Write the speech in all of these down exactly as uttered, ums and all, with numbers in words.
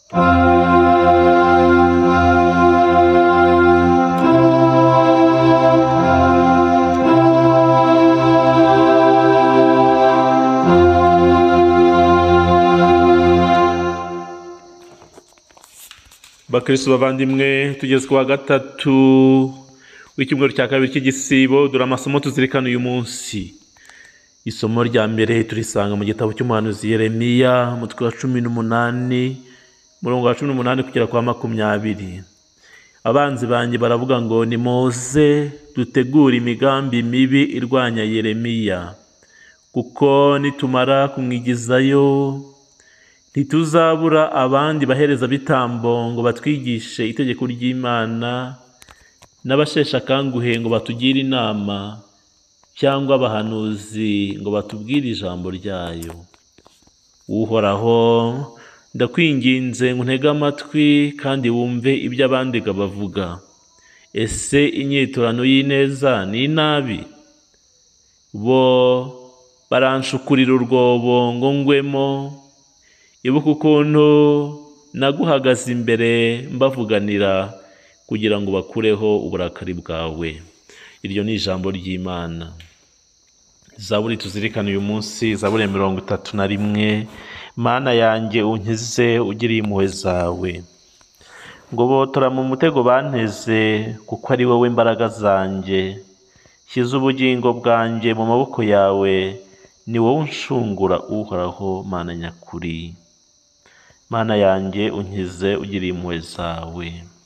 Bakristo bavandimwe, tugeze ku wa gatatu w'icyumweru cya kabiri cy'igisibo. Dore amasomo tuzirikana uyu munsi. Isomo rya mbere turisanga mu gitabo cy'umuhanuzi Yeremiya, umutwe wa cumi n'umunani, umurongo wa cumi n'umunani kugera kwa makumyabiri. Abanzi banjye baravuga ngo nimuze dutegure imigambi mibi irwanya Yeremiya, kuko nitumara kumwigizayo ntituzabura abandi bahereza bitambo ngo batwigishe itegeko ry'Imana, n'abashesha kanguhe ngo batugire inama, cyangwa abahanuzi ngo batubwire ijambo ryayo. Uhoraho, ndakwinginze ngo untege amatwi kandi wumve ibyo abandi bavuga. Ese inyiturano y'ineza ni inabi? Bo baranshukurira urwobo ngo ngwemo. Ibuka ukuntu naguhagaze imbere mbavuganira kugira ngo bakureho uburakari bwawe. Iryo ni ijambo ry'Imana. Zaburi tuzirikana uyu munsi, Zaburi mirongo itatu na rimwe. Mana yanjye unkize ugiriye impuhwe zawe. Ngo botora mu mutego banteze, kuko ari wowe mbaraga zanjye. Shyize ubugingo bwanjye mu maboko yawe, ni wowe unshungura Uhoraho Mana nyakuri. Mana yanjye unkize ugiriye impuhwe zawe.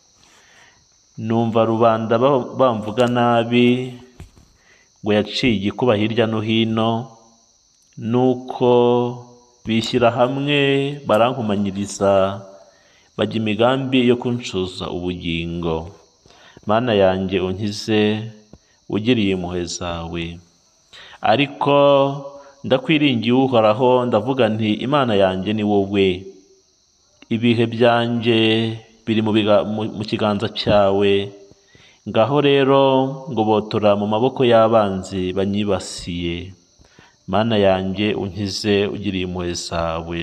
Numva rubanda bamvuga nabi, ngo yaciye igikuba hirya no hino, nuko bishyira hamwe barankomanyiriza, bajya imigambi yo kuncuza ubugingo. Mana yanjye unkize ugiriye impuhwe zawe. Ariko ndakwiringiye Uhoraho, ndavuga nti Imana yanjye ni wowe. Ibihe byanjye biri mu kiganza cyawe. Ngaho rero ngo botora mu maboko y'abanzi banyibasiye. Mana yanjye unkize ugiriye impuhwe zawe.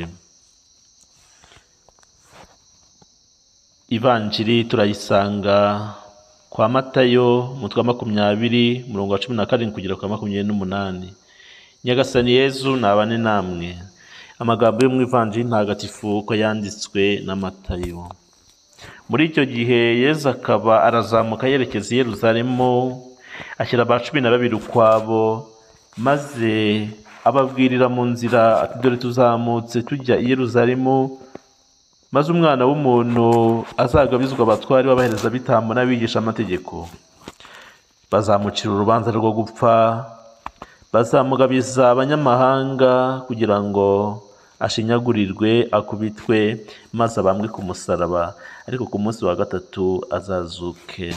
Ivanjiri turayisanga kwa Matayo, umutwe wa makumyabiri, umurongo wa cumi na karindwi kugera kwa makumyabiri n'umunani. Nyagasani Yezu nabane namwe. Amagambo yo mu Ivanjiri ntagatifu uko yanditswe na Matayo. Muri icyo gihe Yezu akaba arazamuka yerekeza i Yeruzalemu, ashyira aba cumi na babiri ukwabo, maze ababwirira mu nzira ati dore tuzamutse tujya i Yeruzalemu, maze umwana w'umuntu azagabizwa abatware b'abaherezabitambo n'abigisha amategeko. Bazamucira urubanza rwo gupfa, bazamugabiza abanyamahanga kugira ngo ashinyagurirwe, akubitwe, maze abambwe ku musaraba, ariko ku munsi wa gatatu azazuke.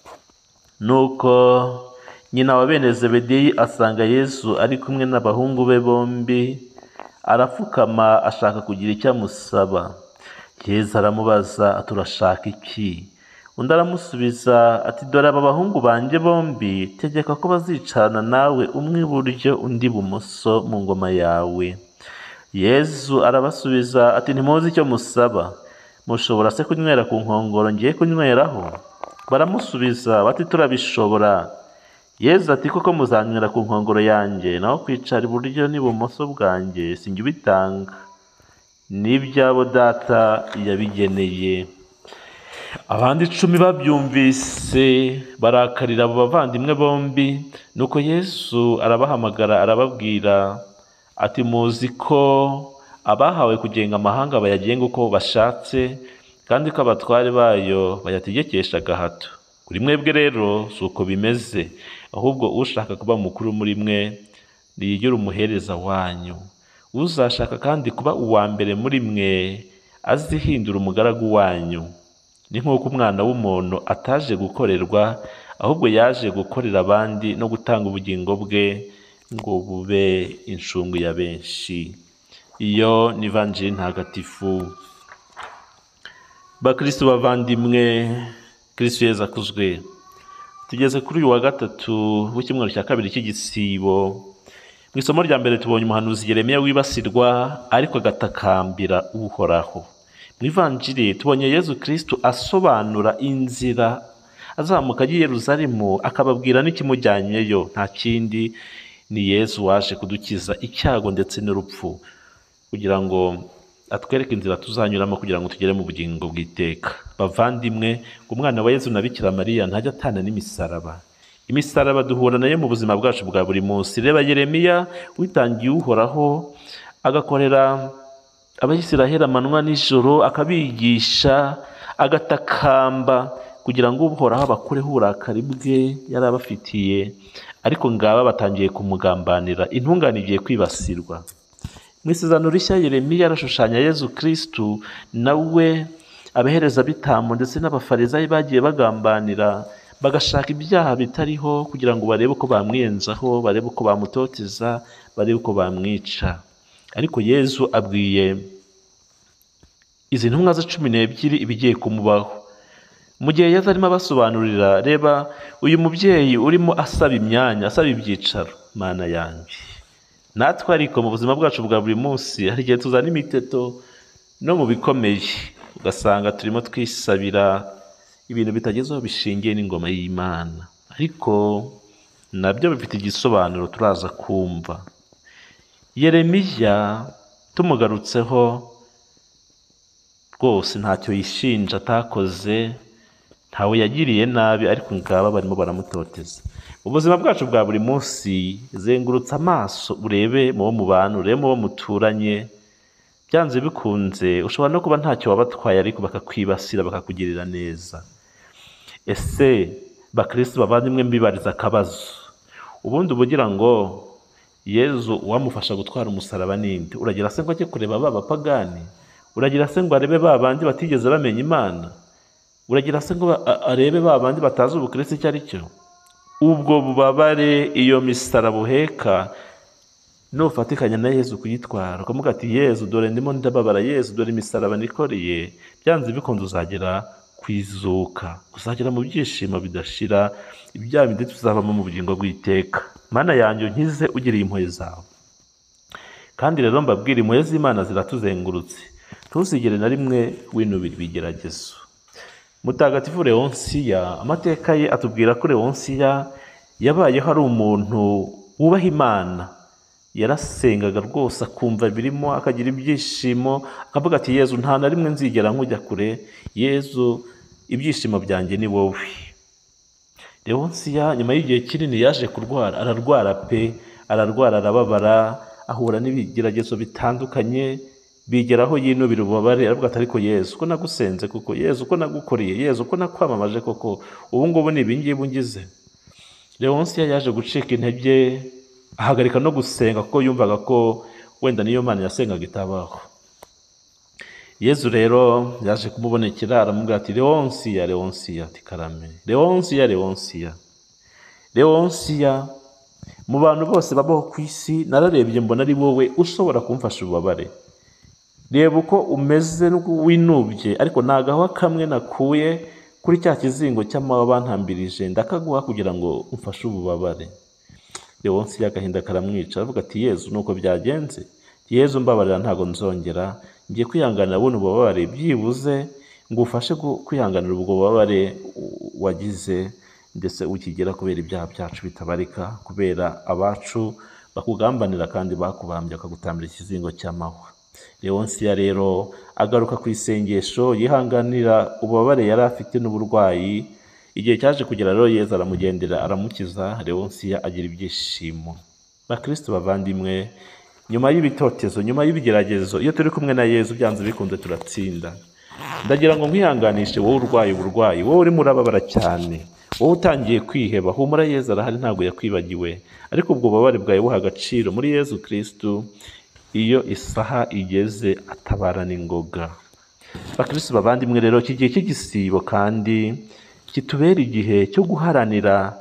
Nuko nyina wa bene Zebedeyi asanga Yesu ari kumwe n'abahungu be bombi, arapfukama ashaka kugira icyo amusaba. Yesu aramubaza ati urashaka iki? Undi aramusubiza ati dore aba bahungu banjye bombi tegeka ko bazicarana nawe, umwe iburyo undi ibumoso mu ngoma yawe. Yesu arabasubiza ati ntimuzi icyo musaba. Mushobora se kunywera ku nkongoro ngiye kunyweraho? Baramusubiza bati turabishobora. Yesu ati koko muzanywera ku nkongoro yanjye, naho kwicara iburyo n'ibumoso bwanjye sinjye ubitanga, n'ibyabo Data yabigeneye. Abandi icumi babyumvise barakarira abo bavandimwe bombi. Nuko Yesu arabahamagara arababwira ati muzi ko abahawe kugenga amahanga bayagenga uko bashatse, kandi ko abatware bayo bayategekesha agahato. Kuri mwebwe rero si uko bimeze, ahubwo ushaka kuba mukuru muri mwe niyigire umuhereza wanyu. Uzashaka kandi kuba uwa mbere muri mwe azihindura umugaragu wanyu. Ni nk'uko umwana w'umuntu ataje gukorerwa, ahubwo yaje gukorera abandi no gutanga ubugingo bwe ngo bube incungu ya benshi. Iyo ni Ivanjiri ntagatifu. Bakristo bavandimwe, Kristo Yezu akuzwe. Tugeze kuri uyu wa gatatu w'icyumweru cya kabiri cy'igisibo. Mu isomo rya mbere tubonye umuhanuzi Yeremiya wibasirwa, ariko agatakambira Uhoraho. mu ivanjiri tubonye Yezu Kristo asobanura inzira azamuka ajya i Yerusalemu, akababwira n'ikimujyanyeyo. Nta kindi, ni Yezu waje kudukiza icyago ndetse n'urupfu, kugira ngo atwereke inzira tuzanyuramo kugira ngo tugere mu bugingo bw'iteka. Bavandimwe, umwana wa Yezu na Bikira Mariya ntajya atana n'imisaraba. Imisaraba duhura nayo mu buzima bwacu bwa buri munsi. Reba Yeremiya witangiye Uhoraho, agakorera Abayisiraheli amanywa n'ijoro, akabigisha, agatakamba kugira ngo Uhoraho abakureho uburakari bwe yari abafitiye. Ariko ngaba batangiye kumugambanira, intungane igiye kwibasirwa. Mu isezerano rishya Yeremiya arashushanya Yezu Kristo, nawe abaherezabitambo ndetse n'abafarisayo bagiye bagambanira, bagashaka ibyaha bitariho kugira ngo barebe uko bamwiyenzaho, barebe uko bamutoteza, barebe uko bamwica. Ariko Yezu abwiye izi ntumwa ze cumi n'ebyiri ibigiye kumubaho. Mu gihe Yezu arimo abasobanurira, reba uyu mubyeyi urimo asaba imyanya, asaba ibyicaro. Mana yanjye, natwe ariko mu buzima bwacu bwa buri munsi hari igihe tuzana imiteto no mu bikomeye, ugasanga turimo twisabira ibintu bitagezeho bishingiye n'ingoma y'Imana. Ariko nabyo bifite igisobanuro turaza kumva. Yeremiya tumugarutseho, rwose ntacyo yishinja atakoze, ntawe yagiriye nabi, ariko ngaba barimo baramutoteza. Mu buzima bwacu bwa buri munsi, zengurutsa amaso urebe mu bo mubana, urebe mu bo muturanye. Byanze bikunze ushobora no kuba ntacyo wabatwaye, ariko bakakwibasira, bakakugirira neza. Ese bakristo bavandimwe, mbibariza akabazo. Ubundi ubugira ngo Yezu uwamufasha gutwara umusaraba ninde? Uragira se ngo ajye kureba ba bapagani? Uragira se ngo arebe ba bandi batigeze bamenya Imana? Uragira se ngo arebe ba bandi batazi ubukristo icyo ari cyo? Ubwo bubabare, iyo misaraba uheka, nufatikanya na Yezu kuyitwara, ukavuga ati Yezu dore ndimo ndababara, Yezu dore imisaraba nikoreye, byanze bikunze uzagera kwizuka, uzagera mu byishimo bidashira, ibyaha bindi tuzabamo mu bugingo bw'iteka. Mana yanjye unkize ugiriye impuhwe zawe. Kandi rero mbabwira, impuhwe z'Imana ziratuzengurutse, ntuzigere na rimwe winubira ibigeragezo. Mutagatifu Leonsiya, amateka ye atubwira ko Leonsiya yabayeho ari umuntu wubaha Imana. Yarasengaga rwose, akumva birimo, akagira ibyishimo, akavuga ati Yezu nta na rimwe nzigera nkujya kure, Yezu ibyishimo byanjye ni wowe. Leonsiya nyuma y'igihe kinini yaje kurwara, ararwara pe, ararwara, arababara, ahura n'ibigeragezo bitandukanye, bigeraho yinubira ububabare, aravuga ati ariko Yezu ko nagusenze koko, Yezu ko nagukoreye, Yezu ko nakwamamaje koko, ubu ngubu ni ibi ngibi ungize. Leonsiya yaje gucika intege, ahagarika no gusenga kuko yumvaga ko wenda niyo Mana yasengaga itabaho. Yezu rero yaje kumubonekera, aramubwira ati Leonsiya, Leonsiya, ati karame, Leonsiya, Leonsiya, Leonsiya, mu bantu bose babaho ku isi nararebye mbona ari wowe ushobora kumfasha ububabare. Reba uko umeze winubye, ariko nagaho kamwe nakuye kuri cya kizingo cy'amahwa bantambirije, ndakaguha kugira ngo umfashe ububabare. Leonsiya agahinda karamwica, aravuga ati Yezu nuko byagenze, Yezu mbabarira, ntago nzongera, ngiye kwihanganira buno bubabare, byibuze ngo ufashe kwihanganira ubwo bubabare wagize ndetse ukigera kubera ibyaha byacu bitabarika, kubera abacu bakugambanira kandi bakubambye bakagutambira ikizingo cy'amahwa. Leonsiya rero agaruka ku isengesho, yihanganira ububabare yari afite n'uburwayi. Igihe cyaje kugera rero Yezu aramugendera, aramukiza, Leonsiya agira ibyishimo. Bakristo bavandimwe, nyuma y'ibitotezo, nyuma y'ibigeragezo, iyo turi kumwe na Yezu byanze bikunze turatsinda. Ndagira ngo nkwihanganishe wowe urwaye uburwayi, wowe urimo urababara cyane, wowe utangiye kwiheba, humura Yezu arahari, ntabwo yakwibagiwe. Ariko ubwo bubabare bwawe buha agaciro muri Yezu Kristo, iyo isaha igeze atabarana ingoga. Bakristo bavandimwe rero, iki gihe cy'igisibo kandi kitubera igihe cyo guharanira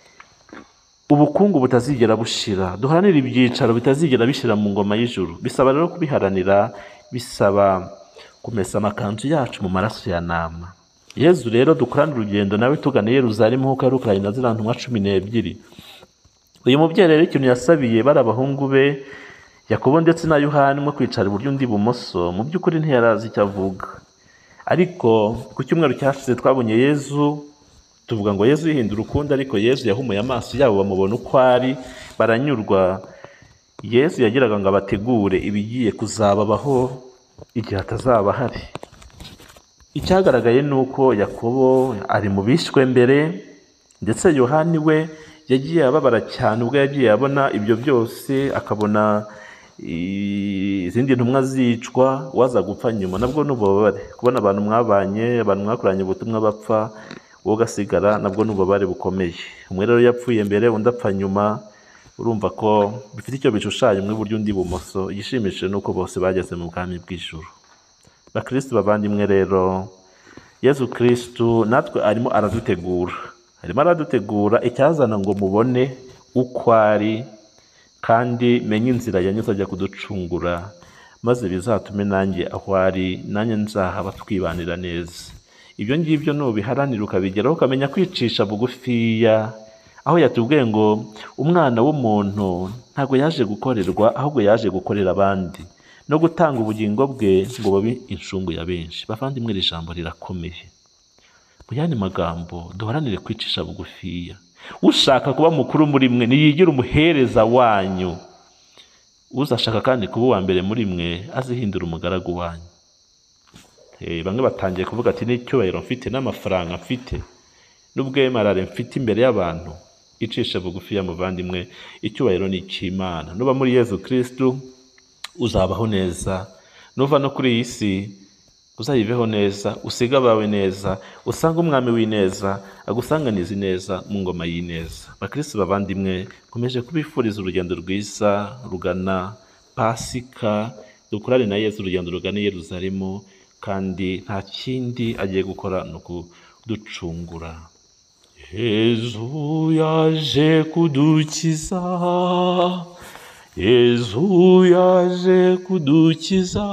ubukungu butazigera bushira, duharanira ibyicaro bitazigera bishira mu ngoma y'ijuru. Bisaba rero kubiharanira, bisaba kumesa amakanzu yacu mu maraso ya nama. Yezu rero dukorana urugendo nawe tugana Yerusalemu nk'uko yarukoranye na ziriya ntumwa cumi n'ebyiri. Uyu mubyeyi rero ikintu yasabiye bari abahungu be Yakobo ndetse na Yohana, umwe kwicara iburyo undi ibumoso, mu by'ukuri ntiyarazi icyo avuga. ariko ku cyumweru cyashize twabonye Yezu, tuvuga ngo Yezu yihindura ukundi, ariko Yezu yahumuye amaso yabo bamubona uko ari, baranyurwa. Yezu yagiraga ngo abategure ibigiye kuzababaho igihe atazaba ahari. Icyagaragaye ni uko Yakobo ari mu bishwe mbere, ndetse Yohani we yagiye ababara cyane ubwo yagiye abona ibyo byose, akabona izindi ntumwa zicwa, waza gupfa nyuma nabwo n'ububabare. Kubona abantu mwabanye, abantu mwakoranye ubutumwa bapfa, wowe ugasigara, nabwo n'ububabare bukomeye. Umwe rero yapfuye mbere, undi apfa nyuma. Urumva ko bifite icyo bishushanya, umwe iburyo undi ibumoso. Igishimishije ni uko bose bageze mu bwami bw'ijuru. Bakristo bavandimwe rero, Yezu Kristo natwe arimo aradutegura, arimo aradutegura icyazana ngo mubone uko ari, kandi menye inzira yanyuze ajya kuducungura, maze bizatume nanjye aho ari, nanjye nzahaba twibanira neza. Ibyo ngibyo nubiharanira ukabigeraho, ukamenya kwicisha bugufiya, aho yatubwiye ngo umwana w'umuntu ntabwo yaje gukorerwa, ahubwo yaje gukorera abandi no gutanga ubugingo bwe ngo babe incungu ya benshi. Bavandimwe, iri jambo rirakomeye. Mu yandi magambo, duharanire kwicisha bugufiya. Ushaka kuba mukuru muri mwe niyigire umuhereza wanyu. Uzashaka kandi kuba uwa mbere muri mwe azihindura umugaragu wanyu. Bamwe batangiye kuvuga ati n'icyubahiro mfite n'amafaranga mfite n'ubwemarare mfite imbere y'abantu. Icisha bugufiya muvandimwe, icyubahiro ni icy'Imana. Nuba muri Yezu Kristo uzabaho neza, nuva no kuri iyi si uzayiveho neza, usiga abawe neza, usanga umwami w'ineza agusanganiza ineza mu ngoma y'ineza. Bakristo bavandimwe, nkomeje kubifuriza urugendo rwiza rugana Pasika, dukorane na Yezu urugendo rugana i Yerusalemu, kandi nta kindi agiye gukora ni ukuducungura. Yezu yaje kudukiza, Yezu yaje kudukiza,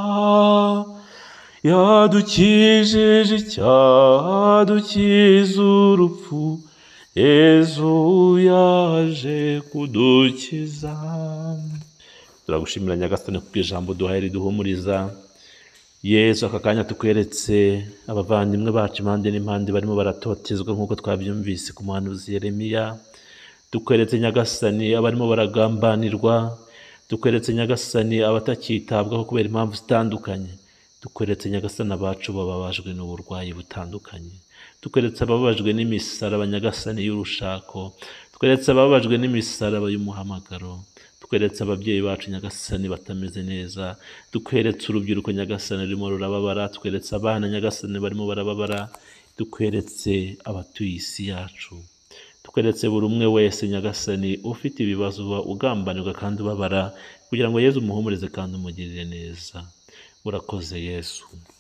yadukijije icyaha, dukiza urupfu. Yezu yaje kudukiza. Turagushimira Nyagasani kuko ijambo duhaye riduhumuriza. Yezu, aka kanya tukweretse abavandimwe bacu impande n'impande barimo baratotezwa nk'uko twabyumvise ku muhanuzi Yeremiya. Tukweretse Nyagasani abarimo baragambanirwa. Tukweretse Nyagasani abatakitabwaho kubera impamvu zitandukanye. Tukweretse Nyagasani abacu bababajwe n'uburwayi butandukanye. Tukweretse ababajwe n'imisaraba Nyagasani y'urushako. Tukweretse ababajwe n'imisaraba y'umuhamagaro. Tukweretse ababyeyi bacu Nyagasani batameze neza. Tukweretse urubyiruko Nyagasani rurimo rurababara. Tukweretse abana Nyagasani barimo barababara. Tukweretse abatuye isi yacu. Tukweretse buri umwe wese Nyagasani ufite ibibazo, uba ugambanirwa kandi ubabara, kugira ngo Yezu umuhumurize kandi umugirire neza. Urakoze Yesu.